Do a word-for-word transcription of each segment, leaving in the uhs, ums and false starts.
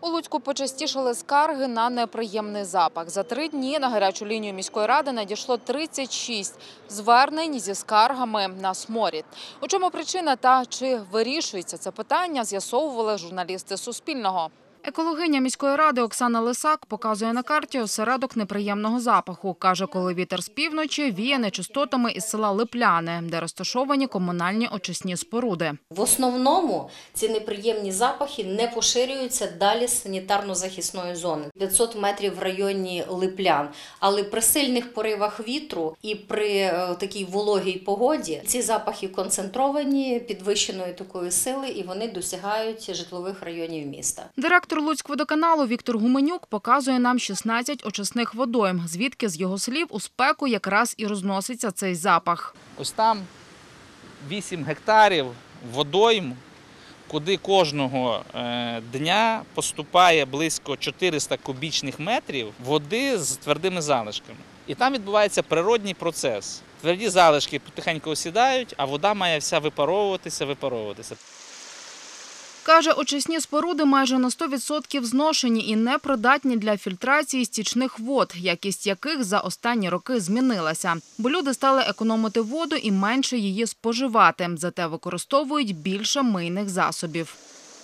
У Луцьку почастішали скарги на неприємний запах. За три дні на гарячу лінію міської ради надійшло тридцять шість звернень зі скаргами на сморід. У чому причина та чи вирішується це питання, з'ясовували журналісти Суспільного. Екологиня міської ради Оксана Лисак показує на карті осередок неприємного запаху. Каже, коли вітер з півночі віє нечистотами із села Липляне, де розташовані комунальні очисні споруди. В основному ці неприємні запахи не поширюються далі з санітарно-захисної зони. п'ятсот метрів в районі Липлян. Але при сильних поривах вітру і при такій вологій погоді ці запахи концентровані, підвищеної такої сили, і вони досягають житлових районів міста. Директор Луцькводоканалу Віктор Гуменюк показує нам шістнадцять очисних водойм, звідки, з його слів, у спеку якраз і розноситься цей запах. Ось там вісім гектарів водойм, куди кожного дня поступає близько чотириста кубічних метрів води з твердими залишками. І там відбувається природній процес. Тверді залишки потихеньку осідають, а вода має вся випаровуватися, випаровуватися. Каже, очисні споруди майже на сто відсотків зношені і непридатні для фільтрації стічних вод, якість яких за останні роки змінилася. Бо люди стали економити воду і менше її споживати, зате використовують більше мийних засобів.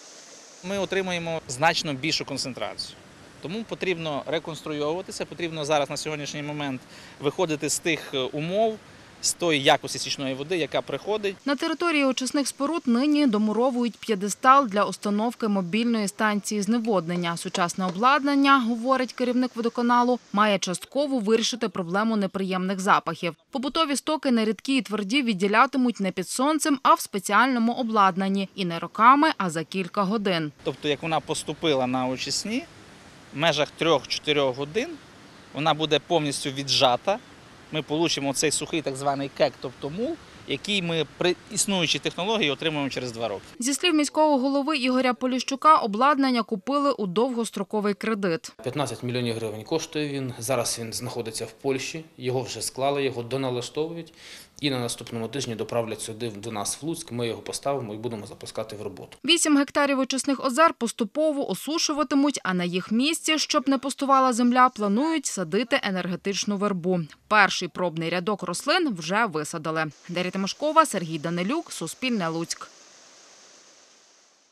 Ми отримуємо значно більшу концентрацію. Тому потрібно реконструюватися, потрібно зараз на сьогоднішній момент виходити з тих умов, з тої якості стічної води, яка приходить. На території очисних споруд нині домуровують п'єдестал для установки мобільної станції зневоднення. Сучасне обладнання, говорить керівник водоканалу, має частково вирішити проблему неприємних запахів. Побутові стоки на рідкі і тверді відділятимуть не під сонцем, а в спеціальному обладнанні. І не роками, а за кілька годин. Тобто, як вона поступила на очисні, в межах трьох-чотирьох годин вона буде повністю віджата. Ми отримаємо цей сухий так званий кек, тобто мул, який ми при існуючій технології отримуємо через два роки. Зі слів міського голови Ігоря Поліщука, обладнання купили у довгостроковий кредит. п'ятнадцять мільйонів гривень коштує він. Зараз він знаходиться в Польщі. Його вже склали, його доналаштовують. І на наступному тижні доправлять сюди до нас в Луцьк. Ми його поставимо і будемо запускати в роботу. Вісім гектарів очисних озер поступово осушуватимуть, а на їх місці, щоб не пустувала земля, планують садити енергетичну вербу. Перший пробний рядок рослин вже висадили. Дар'я Тимошкова, Сергій Данилюк, Суспільне, Луцьк.